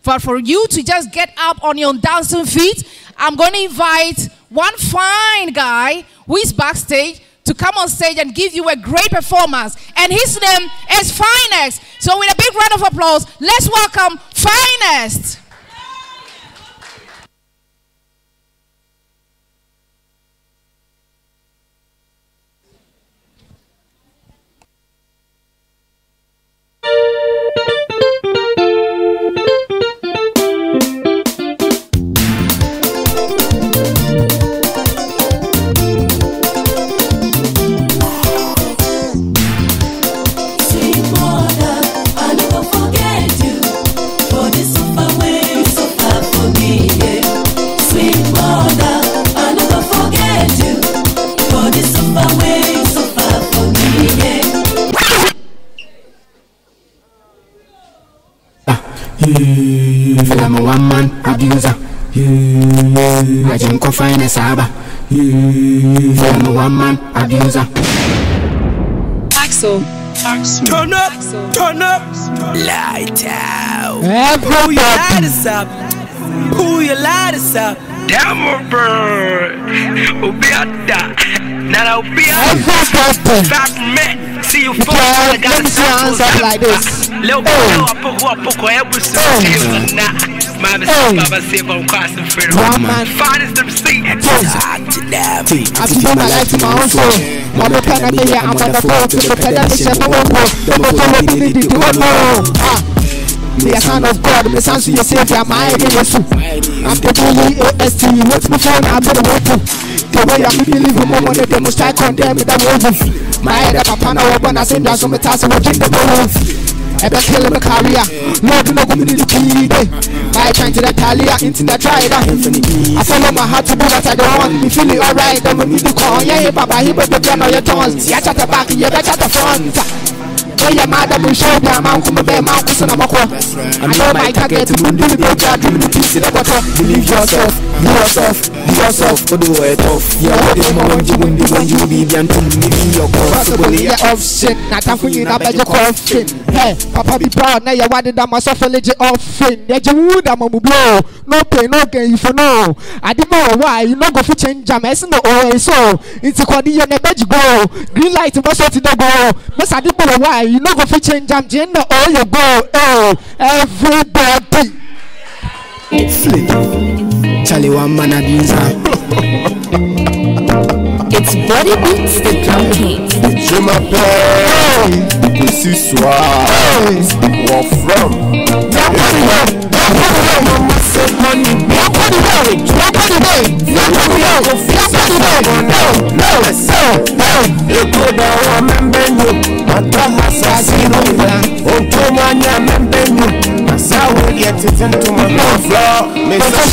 But for you to just get up on your dancing feet, I'm going to invite one fine guy who is backstage to come on stage and give you a great performance. And his name is Phynex. So with a big round of applause, let's welcome Phynex. I'm a one man abuser. I don't confine a saba. I'm a one man abuser. Axel. Turn up, turn up. Light out. Pull your lighters up. Pull your lighters up. Damn bird. Obiata. Now Obiata. Back man. See you folks. I got a sound like this. Little boy, I put every single now. Mama said, Baba said, I'm crossing for the finest them see. I put my life to my own soul. Mama can I be here? I'm on the phone to the pedaling. Me a son of God, me son to your savior, my against you. I'm the bully AST, what's my phone? I'm the weapon. The way I believe in moment, they must try condemn me, that woman. My head up upon our one, I send you some task and watching the balloons. Ever kill my career, Lord, no community key. My trying to the Talia, into the trider. I follow my heart to do what I don't want. Me feeling alright, I'm a music call. Yeah, Baba, he but the piano, your tones. Yeah, at the back, yeah, back at the front. Oh, yeah, madam, we show me a man from a bear mouth, and I'm a quack. I know my target to do the big job, do the piece in the water. Believe yourself, be yourself, for the way off. Yeah, the moment you win, you be the anti, maybe your possibly off shit. Not a thing up at your coffin. Hey, Papa be proud, now you wanted that my suffrage off fin. Yeah, you would, I'm a blow. No pain, no gain, if you know. I don't know why, you know, go for change, I'm messing the oil, so it's a cordial and a bed go. Green light, what's what to go. But I don't know why. You know go for change jam gender all you go. Oh, everybody. Flip. Charlie one man abuser. It's Body Beats the Drum King. Je m'appelle Monsieur Soir. Where from? Mama said money. Get it into my floor. Make sure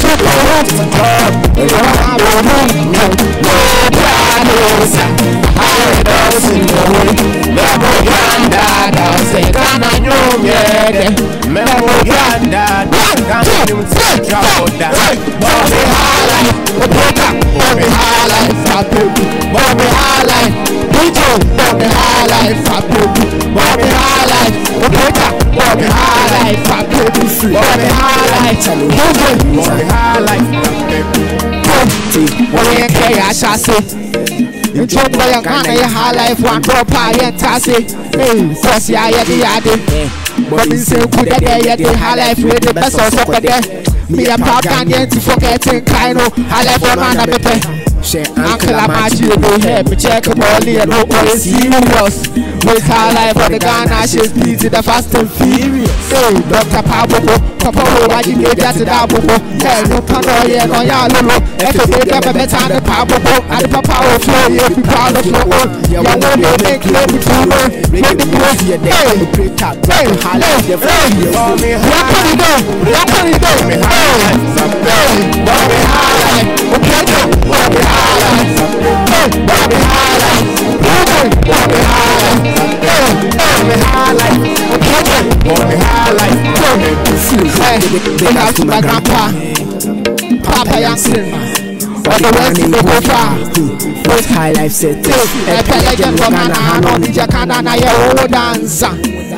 I shall say, you told me your kind of high life, one drop high and tassy. Hey, first, yeah, but in say, good day, the high life, with the best of soccer there. Me a pop and to forgetting kind of high life on another pay. Uncle, I'm at you, go ahead, but check a body and no one is serious. With high life for the Ghana, she's busy, the fast and furious. Hey, Dr. Pablo, Papa, why you get that to double? Hey, no pano, yeah, no, yeah, no, if you make up a better than the Pablo, and the Papa will flow, you'll be proud of your own. You want to make it every time, make the boy, hey, high life, you're very, what can you do? What can you do? Hey, Bobby high life, okay, Bobby high life, hey, Bobby high life, Bobby high life, hey, Bobby high life, okay, Bobby high life, they have to my grandpa, Papa Yankson, all the rest of the go far. Those high life set, I pay again for man, I know the Jacana, I owe dancer.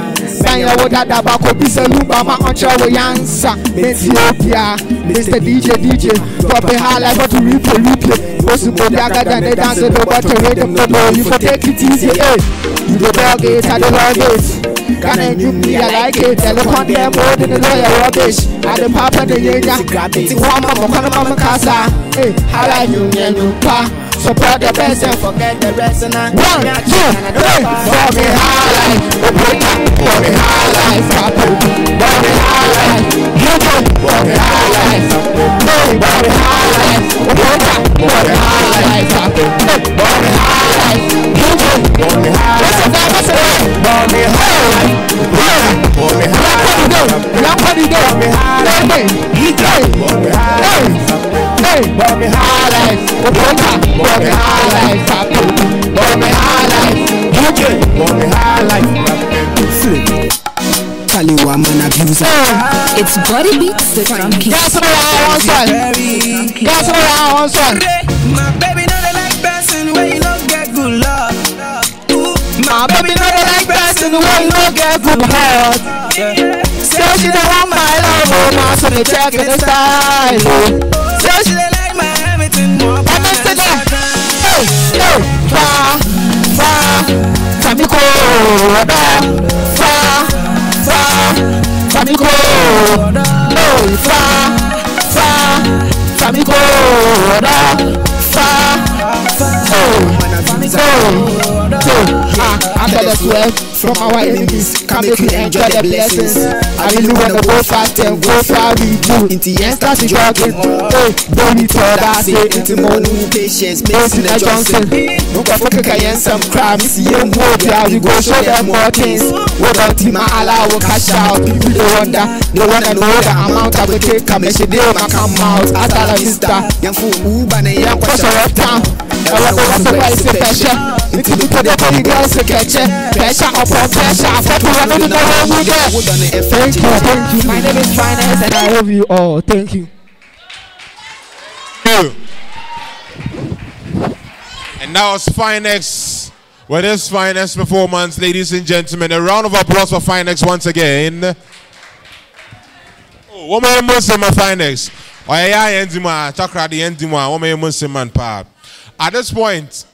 Sanya woda da bako bisa lumba ma oncha wo yansa. Ethiopia, Mr. DJ, drop a high life to replay. Bosu Bodaga than they dance it over to rhythm no more. You for take it easy, eh? You the dog it, I the log it. Can you me, I like it. Tell the con them more than the lawyer rubbish. I the papa the yenya. It's one mama casa. Hey, I like you, you pa. Support the best and forget the rest. And 1, 2, 3. For me high life, for me high life, for me high life. You go for me high life, for me high life, for me high life, for me high life. You go for me high life, for me high life, for me high life. For me high life, for me high life. Hey, for me high life, for me high life, for me high life, okay, for me high life. It's Body Beats, the drum king. Gas around one son. My baby know they like person where you don't get good love. My baby know they like person where you don't get good heart. Say she don't want my love, oh now so they check the style. Say she they like my everything more. Hey, far, Fami cold, far, Fami cold, no, far, Fami cold, after the sweat from our enemies, come make we enjoy the blessings. I really wanna go fast and go far we do. Into ecstasy jogging, don't need to that say into more new patience, Mason and Johnson. No Africa can some crime, see you move ya, we go show them more things. What about team Allah will cash out, people they wanna know the amount I will take, come and she deal my come out, hasta la vista, young fool, Uber, and young person of town. I want to surprise the pressure. It's the body girls to catch it. Pressure upon pressure. I thought we were not know we get. Thank you. My name is Phynex and I love you all. Thank you. And now it's Phynex. With this Phynex performance, ladies and gentlemen, a round of applause for Phynex once again. Oh, what may you Muslim Phynex? Oh yeah, Endima, Chakra the Endima, what may you Muslim man pa. At this point,